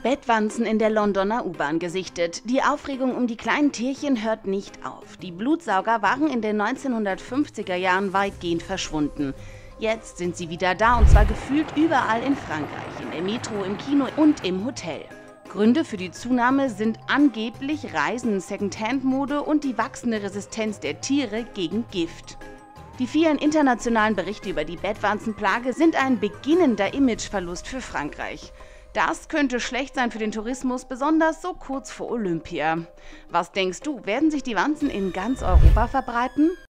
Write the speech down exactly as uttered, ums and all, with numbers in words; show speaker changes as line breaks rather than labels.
Bettwanzen in der Londoner U-Bahn gesichtet. Die Aufregung um die kleinen Tierchen hört nicht auf. Die Blutsauger waren in den neunzehnhundertfünfziger Jahren weitgehend verschwunden. Jetzt sind sie wieder da, und zwar gefühlt überall in Frankreich, in der Metro, im Kino und im Hotel. Gründe für die Zunahme sind angeblich Reisen, Secondhand-Mode und die wachsende Resistenz der Tiere gegen Gift. Die vielen internationalen Berichte über die Bettwanzenplage sind ein beginnender Imageverlust für Frankreich. Das könnte schlecht sein für den Tourismus, besonders so kurz vor Olympia. Was denkst du, werden sich die Wanzen in ganz Europa verbreiten?